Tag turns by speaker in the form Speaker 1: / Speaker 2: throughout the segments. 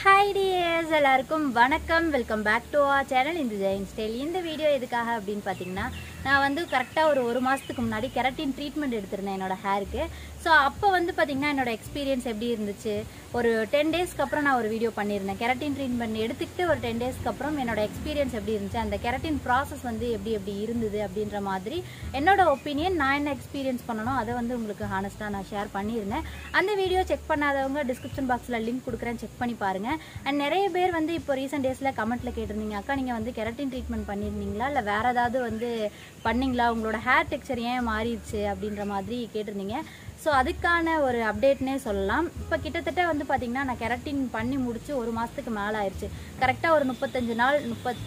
Speaker 1: Hi dears, எல்லாருக்கும் வணக்கம். Welcome back to our channel Indujha style. இந்த வீடியோ எதுக்காக அப்படினு பாத்தீங்கன்னா நான் வந்து கரெக்ட்டா ஒரு மாசத்துக்கு முன்னாடி கெரட்டின் ட்ரீட்மென்ட் எடுத்துறேன் என்னோட ஹேருக்கு. சோ அப்ப வந்து பாத்தீங்கன்னா என்னோட எக்ஸ்பீரியன்ஸ் எப்படி இருந்துச்சு ஒரு 10 டேஸ்க்கு அப்புறம் நான் ஒரு வீடியோ பண்ணிருந்தேன். கெரட்டின் ட்ரீட்மென்ட் எடுத்துக்கிட்டு ஒரு 10 டேஸ்க்கு அப்புறம் என்னோட எக்ஸ்பீரியன்ஸ் எப்படி இருந்துச்சு அந்த கெரட்டின் process வந்து எப்படி இருந்தது அப்படின்ற மாதிரி என்னோட ஒபினியன் நான் என்ன எக்ஸ்பீரியன்ஸ் பண்ணனோ அத வந்து உங்களுக்கு ஹானஸ்டா நான் ஷேர் பண்ணிருந்தேன். அந்த வீடியோ செக் பண்ணாதவங்க டிஸ்கிரிப்ஷன் பாக்ஸ்ல லிங்க் கொடுக்கிறேன் செக் பண்ணி பாருங்க. And நிறைய பேர் வந்து இப்போ ரீசன்ட் டேஸ்ல கமெண்ட்ல கேட்டிருந்தீங்க அக்கா நீங்க வந்து கெரட்டின் ட்ரீட்மென்ட் பண்ணிருந்தீங்களா இல்ல வேற ஏதாவது வந்து பண்ணீங்களா உங்களோட ஹேர் டெக்ஸ்சர் ஏன் மாறிடுச்சு அப்படின்ற மாதிரி கேட்டிருந்தீங்க. சோ அதுக்கான ஒரு அப்டேட்னே சொல்லலாம். இப்போ கிட்டத்தட்ட வந்து பாத்தீங்கன்னா நான் கெரட்டின் பண்ணி முடிச்சு ஒரு மாசத்துக்கு மேல ஆயிருச்சு. கரெக்ட்டா ஒரு 35 நாள்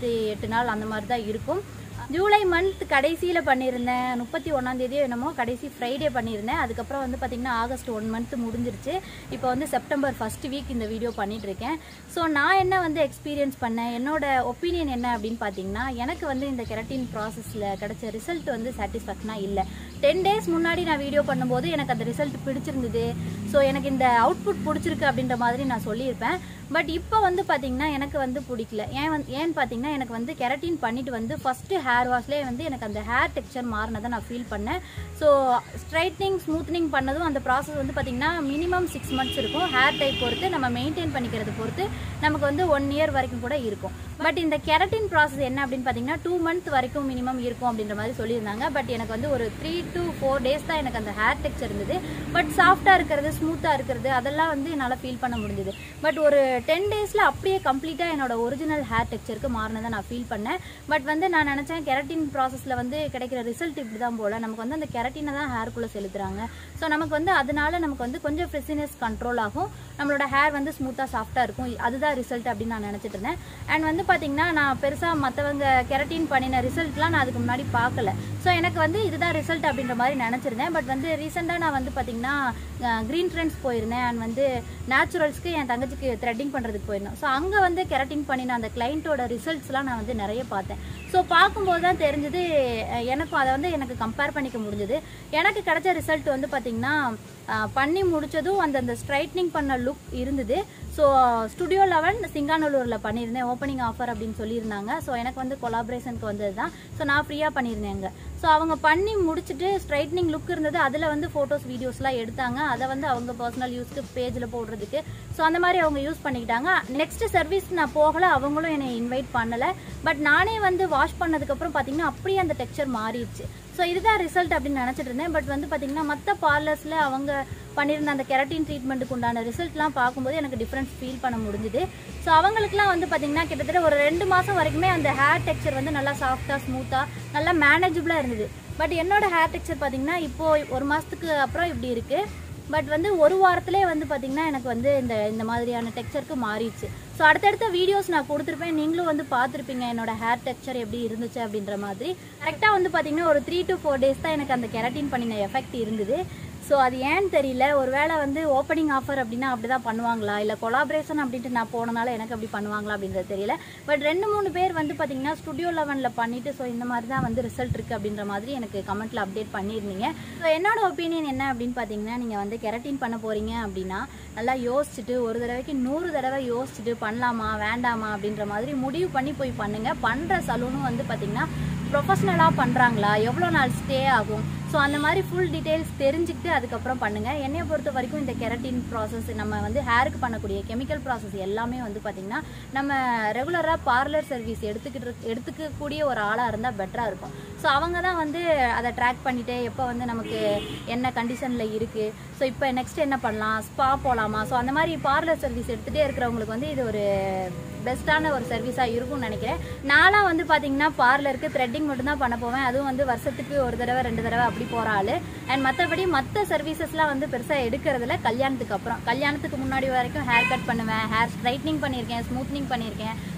Speaker 1: 38 நாள் அந்த மாதிரி தான் இருக்கும். ஜூலை மந்த் கடைசியில பண்ணிருந்தேன் 31ஆம் தேதி என்னமோ கடைசி ஃப்ரைடே பண்ணிருந்தேன். அதுக்கு அப்புறம் வந்து பாத்தீங்கன்னா ஆகஸ்ட் 1 மந்த் முடிஞ்சிருச்சு. இப்போ வந்து செப்டம்பர் ஃபர்ஸ்ட் வீக் இந்த வீடியோ பண்ணிட்டு இருக்கேன். சோ நான் என்ன வந்து எக்ஸ்பீரியன்ஸ் பண்ணேன் என்னோட ஒபினியன் என்ன அப்படினு பாத்தீங்கன்னா எனக்கு வந்து இந்த கெரட்டின் processல கிடைச்ச ரிசல்ட் வந்து சாட்டிஸ்ஃபேக்ஷனா இல்ல. 10 டேஸ் முன்னாடி நான் வீடியோ பண்ணும்போது எனக்கு அந்த ரிசல்ட் பிடிச்சிருந்தது. சோ எனக்கு இந்த அவுட்புட் பிடிச்சிருக்கு அப்படின்ற மாதிரி நான் சொல்லியிருப்பேன். பட் இப்போ வந்து பாத்தீங்கன்னா எனக்கு வந்து பிடிக்கல. ஏன் பாத்தீங்கன்னா எனக்கு வந்து கெரட்டின் பண்ணிட்டு வந்து ஃபர்ஸ்ட் ஹேர் வாஷ்லயே வந்து எனக்கு அந்த ஹேர் டெக்ஸ்சர் மாறினதை நான் ஃபீல் பண்ணேன். ஸோ ஸ்ட்ரைட்னிங் ஸ்மூத்னிங் பண்ணதும் அந்த ப்ராசஸ் வந்து பாத்தீங்கன்னா மினிமம் 6 மந்த்ஸ் இருக்கும். ஹேர் டைப் பொறுத்து நம்ம மெயின்டைன் பண்ணிக்கிறது பொறுத்து நமக்கு வந்து 1 இயர் வரைக்கும் கூட இருக்கும். பட் இந்த கெரட்டின் ப்ராசஸ் என்ன அப்படின்னு பாத்தீங்கன்னா 2 மந்த் வரைக்கும் மினிமம் இருக்கும் அப்படின்ற மாதிரி சொல்லியிருந்தாங்க. பட் எனக்கு வந்து ஒரு 3 to 4 டேஸ் தான் எனக்கு அந்த ஹேர் டெக்ஸ்சர் இருந்தது. பட் சாஃப்டா இருக்கிறது ஸ்மூத்தா இருக்கிறது அதெல்லாம் வந்து என்னால ஃபீல் பண்ண முடிஞ்சது. பட் ஒரு 10 டேஸ்ல அப்படியே கம்ப்ளீட்டா என்னோட ஒரிஜினல் ஹேர் டெக்ஸ்சருக்கு மாறினதை நான் ஃபீல் பண்ணேன். பட் வந்து நான் நினைச்சேன் கெரட்டின் ப்ராசஸ்ல வந்து கிடைக்கிற ரிசல்ட் இப்படிதான் போல நமக்கு வந்து அந்த கெரட்டினை தான் ஹேருக்குள்ள செலுத்துறாங்க. ஸோ நமக்கு வந்து அதனால நமக்கு வந்து கொஞ்சம் ஃப்ரெஷ்னஸ் கண்ட்ரோல் ஆகும். நம்மளோட ஹேர் வந்து ஸ்மூத்தா சாஃப்டா இருக்கும். அதுதான் ரிசல்ட் அப்படின்னு நான் நினைச்சிட்டு இருந்தேன். அண்ட் வந்து பாத்தீங்கன்னா நான் பெருசா மத்தவங்க கெரட்டின் பண்ணின ரிசல்ட்லாம் நான் அதுக்கு முன்னாடி பார்க்கல. ஸோ எனக்கு வந்து இதுதான் ரிசல்ட் அப்படின்ற மாதிரி நினைச்சிருந்தேன். பட் வந்து ரீசெண்டா நான் வந்து பாத்தீங்கன்னா கிரீன் ட்ரெண்ட்ஸ் போயிருந்தேன். அண்ட் வந்து நேச்சுரல்ஸ்க்கு என் தங்கச்சிக்கு த்ரெட்டிங் பண்றதுக்கு போயிருந்தேன். ஸோ அங்க வந்து கெரட்டின் பண்ணின அந்த கிளைண்டோட ரிசல்ட்ஸ்லாம் நான் வந்து நிறைய பார்த்தேன். ஸோ பார்க்கும்போது தான் தெரிஞ்சது எனக்கும் அதை வந்து எனக்கு கம்பேர் பண்ணிக்க முடிஞ்சது. எனக்கு கிடைச்ச ரிசல்ட் வந்து பாத்தீங்கன்னா பண்ணி முடிச்சதும் அந்த ஸ்ட்ரைட்னிங் பண்ண லுக் இருந்தது. ஸோ ஸ்டுடியோ 11 சிங்காநல்லூர்ல பண்ணியிருந்தேன். ஓப்பனிங் ஆஃபர் அப்படின்னு சொல்லியிருந்தாங்க. ஸோ எனக்கு வந்து கொலாபரேஷனுக்கு வந்தது தான். ஸோ நான் ஃப்ரீயா பண்ணியிருந்தேங்க. ஸோ அவங்க பண்ணி முடிச்சுட்டு ஸ்ட்ரைட்னிங் லுக் இருந்தது. அதில் வந்து ஃபோட்டோஸ் வீடியோஸ்லாம் எடுத்தாங்க. அதை வந்து அவங்க பர்சனல் யூஸ்க்கு பேஜில் போடுறதுக்கு ஸோ அந்த மாதிரி அவங்க யூஸ் பண்ணிக்கிட்டாங்க. நெக்ஸ்ட் சர்வீஸ் நான் போகல. அவங்களும் என்னை இன்வைட் பண்ணலை. பட் நானே வந்து வாஷ் பண்ணதுக்கப்புறம் பார்த்தீங்கன்னா அப்படியே அந்த டெக்ஸ்சர் மாறிடுச்சு. ஸோ இதுதான் ரிசல்ட் அப்படின்னு நினச்சிட்டு இருந்தேன். பட் வந்து பார்த்தீங்கன்னா மற்ற பார்லர்ஸில் அவங்க பண்ணியிருந்த அந்த கெரட்டின் ட்ரீட்மெண்ட்டுக்கு உண்டான ரிசல்ட்லாம் பார்க்கும்போது எனக்கு டிஃப்ரென்ஸ் ஃபீல் பண்ண முடிஞ்சுது. ஸோ அவங்களுக்குலாம் வந்து பார்த்தீங்கன்னா கிட்டத்தட்ட ஒரு 2 மாதம் வரைக்குமே அந்த ஹேர் டெக்ஸ்சர் வந்து நல்லா சாஃப்டாக ஸ்மூத்தாக நல்லா மேனேஜபிளாக இருந்தது. பட் என்னோட ஹேர் டெக்ஸ்சர் பார்த்தீங்கன்னா இப்போது ஒரு மாதத்துக்கு அப்புறம் இப்படி இருக்குது. பட் வந்து ஒரு வாரத்திலே வந்து பாத்தீங்கன்னா எனக்கு வந்து இந்த மாதிரியான டெக்ஸ்சருக்கு மாறிடுச்சு. ஸோ அடுத்தடுத்த வீடியோஸ் நான் கொடுத்துருப்பேன். நீங்களும் வந்து பார்த்துருப்பீங்க என்னோட ஹேர் டெக்ஸ்சர் எப்படி இருந்துச்சு அப்படின்ற மாதிரி. கரெக்டாக வந்து பார்த்தீங்கன்னா ஒரு 3 to 4 டேஸ் தான் எனக்கு அந்த கெரட்டின் பண்ணின எஃபெக்ட் இருந்தது. ஸோ அது ஏன்னு தெரியல. ஒருவேளை வந்து ஓப்பனிங் ஆஃபர் அப்படின்னா அப்படிதான் பண்ணுவாங்களா இல்லை கொலாபரேஷன் அப்படின்ட்டு நான் போனனால எனக்கு அப்படி பண்ணுவாங்களா அப்படின்றது தெரியல. பட் 2-3 பேர் வந்து பார்த்தீங்கன்னா ஸ்டுடியோ 11ல பண்ணிட்டு ஸோ இந்த மாதிரி தான் வந்து ரிசல்ட் இருக்கு அப்படின்ற மாதிரி எனக்கு கமெண்ட்ல அப்டேட் பண்ணியிருந்தீங்க. ஸோ என்னோட ஒப்பீனியன் என்ன அப்படின்னு பார்த்தீங்கன்னா நீங்கள் வந்து கெரட்டின் பண்ண போறீங்க அப்படின்னா நல்லா யோசிச்சுட்டு ஒரு தடவைக்கு 100 தடவை யோசிச்சுட்டு பண்ணலாமா வேண்டாமா அப்படின்ற மாதிரி முடிவு பண்ணி போய் பண்ணுங்க. பண்ற சலூனும் வந்து பார்த்தீங்கன்னா ப்ரொஃபஷனலாக பண்ணுறாங்களா எவ்வளோ நாள் ஸ்டே ஆகும் ஸோ அந்த மாதிரி ஃபுல் டீட்டெயில்ஸ் தெரிஞ்சுக்கிட்டு அதுக்கப்புறம் பண்ணுங்க. என்னைய பொறுத்த வரைக்கும் இந்த கெரட்டின் ப்ராசஸ் நம்ம வந்து ஹேருக்கு பண்ணக்கூடிய கெமிக்கல் ப்ராசஸ் எல்லாமே வந்து பார்த்தீங்கன்னா நம்ம ரெகுலராக பார்லர் சர்வீஸ் எடுத்துக்கக்கூடிய ஒரு ஆளாக இருந்தால் பெட்டராக இருக்கும். ஸோ அவங்க தான் வந்து அதை ட்ராக் பண்ணிட்டு எப்போ வந்து நமக்கு என்ன கண்டிஷனில் இருக்குது ஸோ இப்போ நெக்ஸ்ட் என்ன பண்ணலாம் ஸ்பா போகலாமா ஸோ அந்த மாதிரி பார்லர் சர்வீஸ் எடுத்துகிட்டே இருக்கிறவங்களுக்கு வந்து இது ஒரு பெஸ்ட்டான ஒரு சர்வீஸாக இருக்கும்னு நினைக்கிறேன். நானும் வந்து பார்த்தீங்கன்னா பார்லருக்கு த்ரெட்டிங் மட்டும்தான் பண்ண போவேன். அதுவும் வந்து வருஷத்துக்கு 1 தடவை 2 தடவை அப்படி போகிற ஆள். அண்ட் மற்றபடி மற்ற சர்வீசஸ்லாம் வந்து பெருசாக எடுக்கிறதுல கல்யாணத்துக்கு அப்புறம். கல்யாணத்துக்கு முன்னாடி வரைக்கும் ஹேர் கட் பண்ணுவேன், ஹேர் ஸ்ட்ரைட்னிங் பண்ணியிருக்கேன், ஸ்மூத்னிங் பண்ணியிருக்கேன்.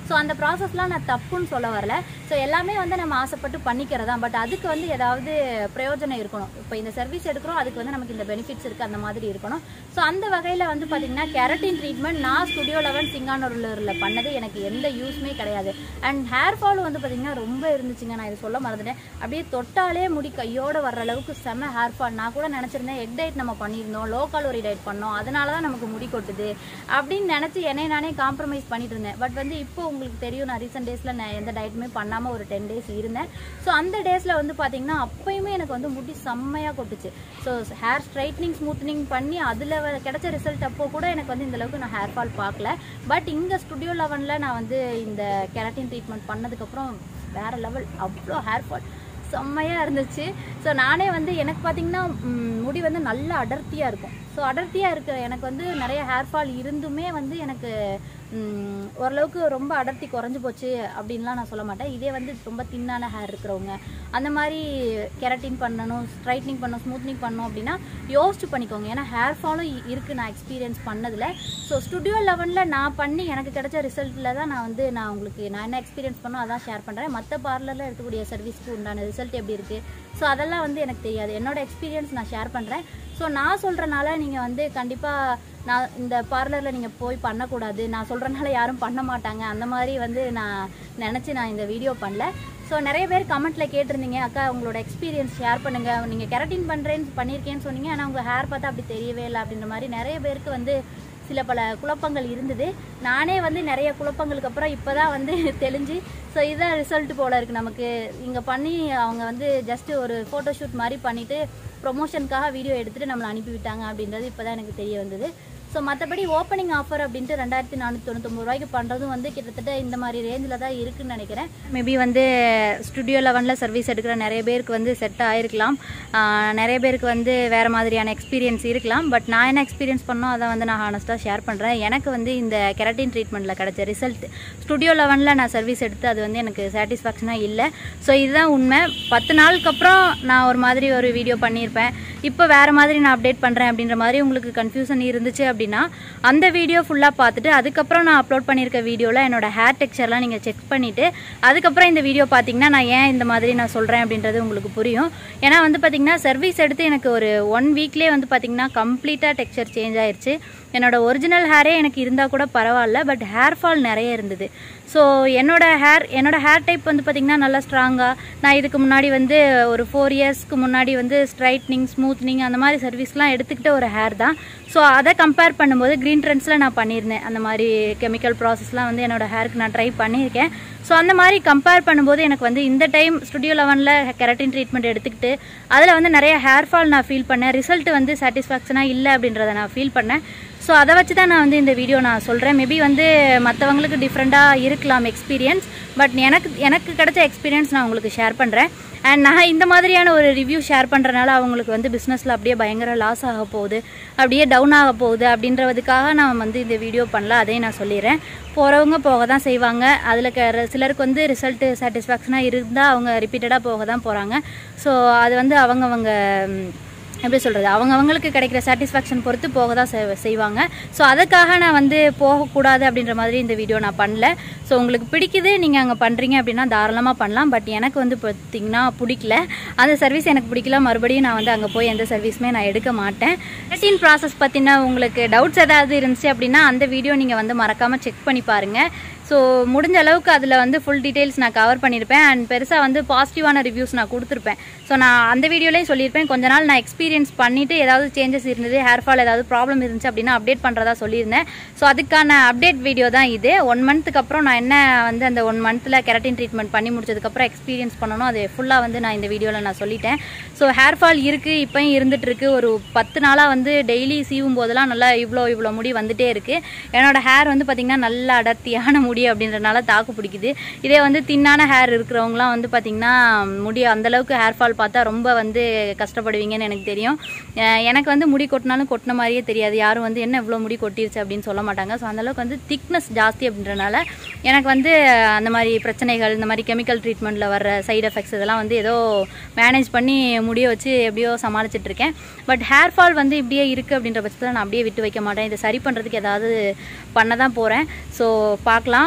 Speaker 1: ஸோ அந்த ப்ராசஸ்லாம் நான் தப்புன்னு சொல்ல வரல. ஸோ எல்லாமே வந்து நம்ம ஆசைப்பட்டு பண்ணிக்கிறதா, பட் அதுக்கு வந்து ஏதாவது பிரயோஜனம் இருக்கணும். இப்போ இந்த சர்வீஸ் எடுக்கிறோம், அதுக்கு வந்து நமக்கு இந்த பெனிஃபிட்ஸ் இருக்குது, அந்த மாதிரி இருக்கணும். ஸோ அந்த வகையில் வந்து பார்த்திங்கன்னா கெரட்டின் ட்ரீட்மெண்ட் நான் ஸ்டுடியோ 11 சிங்கானூரில் பண்ணது எனக்கு எந்த யூஸ்மே கிடையாது. அண்ட் ஹேர் ஃபால் வந்து பார்த்திங்கன்னா ரொம்ப இருந்துச்சுங்க. நான் இதை சொல்ல மறந்துட்டேன். அப்படியே தொட்டாலே முடி கையோடு வர்ற அளவுக்கு செம்ம ஹேர் ஃபால். நான் கூட நினச்சிருந்தேன் எக் டயட் நம்ம பண்ணியிருந்தோம், லோ காலோரி டயட் பண்ணோம், அதனால தான் நமக்கு முடி கொட்டுது அப்படின்னு நினச்சி என்னை நானே காம்ப்ரமைஸ் பண்ணிட்டு இருந்தேன். பட் வந்து இப்போ உங்களுக்கு தெரியும், நான் ரீசெண்ட் டேஸில் நான் எந்த டயட்டுமே பண்ணாமல் ஒரு 10 days இருந்தேன். ஸோ அந்த டேஸில் வந்து பார்த்திங்கன்னா அப்பயுமே எனக்கு வந்து முடி செம்மையாக கொட்டுச்சு. ஸோ ஹேர் ஸ்ட்ரைட்னிங் ஸ்மூத்னிங் பண்ணி அதில் கிடைச்ச ரிசல்ட் அப்போ கூட எனக்கு வந்து இந்தளவுக்கு நான் ஹேர் ஃபால் பார்க்கல. பட் இங்கே ஸ்டுடியோ 11 நான் வந்து இந்த கெரட்டின் ட்ரீட்மெண்ட் பண்ணதுக்கப்புறம் வேறு லெவல், அவ்வளோ ஹேர் ஃபால் செம்மையாக இருந்துச்சு. ஸோ நானே வந்து எனக்கு பார்த்திங்கன்னா முடி வந்து நல்லா அடர்த்தியாக இருக்கும். ஸோ அடர்த்தியாக இருக்கிற எனக்கு வந்து நிறைய ஹேர் ஃபால் இருந்துமே வந்து எனக்கு ஓரளவுக்கு ரொம்ப அடர்த்தி குறைஞ்சி போச்சு அப்படின்லாம் நான் சொல்ல மாட்டேன். இதே வந்து ரொம்ப தின்னான ஹேர் இருக்கிறவங்க அந்த மாதிரி கெரட்டின் பண்ணணும், ஸ்ட்ரைட்னிங் பண்ணணும், ஸ்மூத்னிங் பண்ணணும் அப்படின்னா யோசிச்சு பண்ணிக்கோங்க. ஏன்னா ஹேர் ஃபாலும் இருக்குது நான் எக்ஸ்பீரியன்ஸ் பண்ணதில். ஸோ ஸ்டுடியோ 11 நான் பண்ணி எனக்கு கிடைச்ச ரிசல்ட்டில் தான் நான் உங்களுக்கு நான் என்ன எக்ஸ்பீரியன்ஸ் பண்ணோம் அதான் ஷேர் பண்ணுறேன். மற்ற பார்லரில் இருக்கக்கூடிய சர்வீஸ்க்கு உண்டான ரிசல்ட் எப்படி இருக்குது, ஸோ அதெல்லாம் வந்து எனக்கு தெரியாது. என்னோடய எக்ஸ்பீரியன்ஸ் நான் ஷேர் பண்ணுறேன். ஸோ நான் சொல்கிறனால நீங்கள் வந்து கண்டிப்பாக நான் இந்த பார்லரில் நீங்கள் போய் பண்ணக்கூடாது, நான் சொல்கிறனால யாரும் பண்ண மாட்டாங்க அந்த மாதிரி வந்து நான் நினச்சி நான் இந்த வீடியோ பண்ணல. ஸோ நிறைய பேர் கமெண்ட்டில் கேட்டிருந்தீங்க, அக்கா உங்களோட எக்ஸ்பீரியன்ஸ் ஷேர் பண்ணுங்கள், நீங்கள் கெரட்டின் பண்ணியிருக்கேன்னு சொன்னீங்க, ஆனால் உங்கள் ஹேர் பார்த்தா அப்படி தெரியவே இல்லை அப்படின்ற மாதிரி நிறைய பேருக்கு வந்து சில பல குழப்பங்கள் இருந்தது. நானே வந்து நிறைய குழப்பங்களுக்கு அப்புறம் இப்போ தான் வந்து தெளிஞ்சு ஸோ இதுதான் ரிசல்ட் போல் இருக்குது நமக்கு. இங்கே பண்ணி அவங்க வந்து ஜஸ்ட்டு ஒரு ஃபோட்டோஷூட் மாதிரி பண்ணிவிட்டு ப்ரொமோஷனுக்காக வீடியோ எடுத்துகிட்டு நம்மளை அனுப்பிவிட்டாங்க அப்படின்றது இப்போ தான் எனக்கு தெரிய வந்தது. ஸோ மற்றபடி ஓப்பனிங் ஆஃபர் அப்படின்ட்டு 2499 ரூபாய்க்கு பண்ணுறதும் வந்து கிட்டத்தட்ட இந்த மாதிரி ரேஞ்சில் தான் இருக்குதுன்னு நினைக்கிறேன். மேபி வந்து ஸ்டுடியோ 11 சர்வீஸ் எடுக்கிற நிறைய பேருக்கு வந்து செட் ஆகிருக்கலாம், நிறைய பேருக்கு வந்து வேறு மாதிரியான எக்ஸ்பீரியன்ஸ் இருக்கலாம். பட் நான் என்ன எக்ஸ்பீரியன்ஸ் பண்ணோம் அதை வந்து நான் ஹானஸ்ட்டாக ஷேர் பண்ணுறேன். எனக்கு வந்து இந்த கெரட்டின் ட்ரீட்மெண்ட்டில் கிடைச்ச ரிசல்ட் ஸ்டுடியோ 11 நான் சர்வீஸ் எடுத்து அது வந்து எனக்கு சாட்டிஸ்ஃபேக்ஷனாக இல்லை. ஸோ இதுதான் உண்மை. 10 நாளுக்கு அப்புறம் நான் ஒரு மாதிரி ஒரு வீடியோ பண்ணியிருப்பேன், இப்போ வேறு மாதிரி நான் அப்டேட் பண்ணுறேன் அப்படின்ற மாதிரி உங்களுக்கு கன்ஃபியூஷன் இருந்துச்சு அப்படின்னா அந்த வீடியோ ஃபுல்லாக பார்த்துட்டு அதுக்கப்புறம் நான் அப்லோட் பண்ணியிருக்க வீடியோவில் என்னோடய ஹேர் டெக்ஸ்சர்லாம் நீங்கள் செக் பண்ணிவிட்டு அதுக்கப்புறம் இந்த வீடியோ பார்த்தீங்கன்னா நான் ஏன் இந்த மாதிரி நான் சொல்கிறேன் அப்படின்றது உங்களுக்கு புரியும். ஏன்னா வந்து பார்த்திங்கன்னா சர்வீஸ் எடுத்து எனக்கு ஒரு 1 வீக்லேயே வந்து பார்த்திங்கன்னா கம்ப்ளீட்டாக டெக்ஸ்சர் சேஞ்ச் ஆயிடுச்சு. என்னோடய ஒரிஜினல் ஹேரே எனக்கு இருந்தால் கூட பரவாயில்ல, பட் ஹேர் ஃபால் நிறைய இருந்தது. ஸோ என்னோடய ஹேர் டைப் வந்து பார்த்திங்கன்னா நல்லா ஸ்ட்ராங்காக, நான் இதுக்கு முன்னாடி வந்து ஒரு 4 இயர்ஸ்க்கு முன்னாடி வந்து ஸ்ட்ரைட்னிங் ஸ்மூத்னிங் அந்த மாதிரி சர்வீஸ்லாம் எடுத்துக்கிட்ட ஒரு ஹேர் தான். ஸோ அதை கம்பேர் பண்ணும்போது க்ரீன் ட்ரெண்ட்ஸில் நான் பண்ணியிருந்தேன், அந்த மாதிரி கெமிக்கல் ப்ராசஸ்லாம் வந்து என்னோடய ஹேருக்கு நான் ட்ரை பண்ணியிருக்கேன். ஸோ அந்த மாதிரி கம்பேர் பண்ணும்போது எனக்கு வந்து இந்த டைம் ஸ்டுடியோ 11 கெரட்டின் ட்ரீட்மெண்ட் எடுத்துக்கிட்டு அதில் வந்து நிறைய ஹேர் ஃபால் நான் ஃபீல் பண்ணேன், ரிசல்ட் வந்து சாட்டிஸ்ஃபேக்ஷனாக இல்லை அப்படின்றத நான் ஃபீல் பண்ணேன். ஸோ அதை வச்சு தான் நான் வந்து இந்த வீடியோ நான் சொல்கிறேன். மேபி வந்து மற்றவங்களுக்கு டிஃப்ரெண்ட்டாக இருக்கலாம் எக்ஸ்பீரியன்ஸ், பட் எனக்கு கிடைச்ச எக்ஸ்பீரியன்ஸ் நான் உங்களுக்கு ஷேர் பண்ணுறேன். அண்ட் நான் இந்த மாதிரியான ஒரு ரிவ்யூ ஷேர் பண்ணுறனால அவங்களுக்கு வந்து பிஸ்னஸில் அப்படியே பயங்கர லாஸ் ஆக போகுது, அப்படியே டவுன் ஆக போகுது அப்படின்றதுக்காக நான் வந்து இந்த வீடியோ பண்ணல, அதையும் நான் சொல்லிடுறேன். போகிறவங்க போக தான் செய்வாங்க, அதில் சிலருக்கு வந்து ரிசல்ட்டு சாட்டிஸ்ஃபேக்ஷனாக இருந்தால் அவங்க ரிப்பீட்டடாக போக தான் போகிறாங்க. ஸோ அது வந்து அவங்கவங்க எப்படி சொல்கிறது, அவங்களுக்கு கிடைக்கிற சாட்டிஸ்ஃபேக்ஷன் பொறுத்து போக தான் செய்வாங்க. ஸோ அதுக்காக நான் வந்து போகக்கூடாது அப்படின்ற மாதிரி இந்த வீடியோ நான் பண்ணல. ஸோ உங்களுக்கு பிடிக்குது, நீங்கள் அங்கே பண்ணுறீங்க அப்படின்னா தாராளமாக பண்ணலாம். பட் எனக்கு வந்து பார்த்திங்கன்னா பிடிக்கல, அந்த சர்வீஸ் எனக்கு பிடிக்கல, மறுபடியும் நான் வந்து அங்கே போய் எந்த சர்வீஸுமே நான் எடுக்க மாட்டேன். கெரட்டின் ப்ராசஸ் பற்றின உங்களுக்கு டவுட்ஸ் ஏதாவது இருந்துச்சு அப்படின்னா அந்த வீடியோ நீங்கள் வந்து மறக்காமல் செக் பண்ணி பாருங்கள். ஸோ முடிஞ்ச அளவுக்கு அதில் வந்து ஃபுல் டீட்டெயில்ஸ் நான் கவர் பண்ணியிருப்பேன். அண்ட் பெருசாக வந்து பாசிட்டிவான ரிவ்யூஸ் நான் கொடுத்துருப்பேன். ஸோ நான் அந்த வீடியோலையும் சொல்லியிருப்பேன், கொஞ்ச நாள் நான் எக்ஸ்பீரியன்ஸ் பண்ணிவிட்டு ஏதாவது சேஞ்சஸ் இருந்தது, ஹேர் ஃபால் ஏதாவது ப்ராப்ளம் இருந்துச்சு அப்படின்னா அப்டேட் பண்ணுறதா சொல்லியிருந்தேன். ஸோ அதுக்கான அப்டேட் வீடியோ தான் இது. 1 மந்த்துக்கு அப்புறம் நான் என்ன வந்து அந்த 1 மந்த்தில் கெரட்டின் ட்ரீட்மெண்ட் பண்ணி முடிச்சதுக்கப்புறம் எக்ஸ்பீரியன்ஸ் பண்ணணும், அது ஃபுல்லாக வந்து நான் இந்த வீடியோவில் நான் சொல்லிட்டேன். ஸோ ஹேர் ஃபால் இருக்குது, இப்போயும் இருந்துகிட்ருக்கு. ஒரு 10 நாளாக வந்து டெய்லி சீவும் போதெல்லாம் நல்லா இவ்வளோ முடி வந்துகிட்டே இருக்குது. என்னோடய ஹேர் வந்து பார்த்திங்கன்னா நல்ல அடர்த்தியான முடி அப்படின்றனால தாக்கு பிடிக்குது. இதே வந்து தின்னான ஹேர் இருக்கிறவங்களாம் வந்து பார்த்திங்கன்னா முடி அந்தளவுக்கு ஹேர் ஃபால் பார்த்தா ரொம்ப வந்து கஷ்டப்படுவீங்கன்னு எனக்கு தெரியும். எனக்கு வந்து முடி கொட்டினாலும் கொட்டின மாதிரியே தெரியாது, யாரும் வந்து என்ன இவ்வளோ முடி கொட்டிருச்சு அப்படின்னு சொல்ல மாட்டாங்க. ஸோ அந்தளவுக்கு வந்து திக்னஸ் ஜாஸ்தி அப்படின்றனால எனக்கு வந்து அந்த மாதிரி பிரச்சனைகள், இந்த மாதிரி கெமிக்கல் ட்ரீட்மெண்ட்டில் வர சைடு எஃபெக்ட்ஸ் இதெல்லாம் வந்து ஏதோ மேனேஜ் பண்ணி முடிய வச்சு எப்படியோ சமாளிச்சிட்ருக்கேன். பட் ஹேர் ஃபால் வந்து இப்படியே இருக்குது அப்படின்ற பட்சத்தில் நான் அப்படியே விட்டு வைக்க மாட்டேன், இதை சரி பண்ணுறதுக்கு ஏதாவது பண்ண தான் போகிறேன். ஸோ பார்க்கலாம்.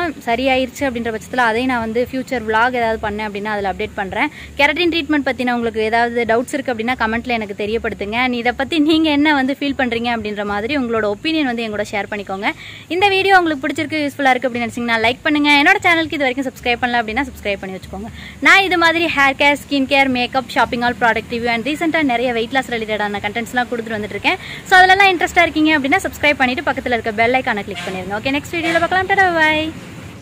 Speaker 1: சரியாயிருச்சு அப்படின்ற பட்சத்தில் அதையும் நான் வந்து ஃபியூச்சர் vlog ஏதாவது பண்ணேன் அப்படின்னா அதில் அப்டேட் பண்ணுறேன். கெரட்டின் ட்ரீட்மெண்ட் பற்றின உங்களுக்கு ஏதாவது டவுட்ஸ் இருக்குது அப்படின்னா கமெண்ட்டில் எனக்கு தெரியப்படுத்துங்க. இதை பற்றி நீங்கள் என்ன வந்து ஃபீல் பண்ணுறீங்க அப்படின்ற மாதிரி உங்களோட ஒப்பீனியன் வந்து எங்கூட ஷேர் பண்ணிக்கோங்க. இந்த வீடியோ உங்களுக்கு பிடிச்சிருக்கு, யூஸ்ஃபுல்லாக இருக்குது அப்படின்னு நினச்சிங்கன்னா லைக் பண்ணுங்கள். என்னோட சேனலுக்கு இது வரைக்கும் சப்ஸ்கிரைப் பண்ணல அப்படின்னா சப்ஸ்கிரைப் பண்ணி வச்சுக்கோங்க. நான் இது மாதிரி hair care, skin care, makeup, shopping haul, product review and ரீசெண்டாக நிறைய வெயிட் லாஸ் ரிலேட்டடான கண்டென்ட்ஸ்லாம் கொடுத்துட்டு வந்துட்டு இருக்கேன். ஸோ அதெல்லாம் இன்ட்ரெஸ்ட்டாக இருக்கீங்க அப்படின்னா சப்ஸ்கிரைப் பண்ணிட்டு பக்கத்தில் இருக்க பெல் ஐக்கானை கிளிக் பண்ணிருங்க. ஓகே, நெக்ஸ்ட் வீடியோவில் பார்க்கலாம். Tata, by.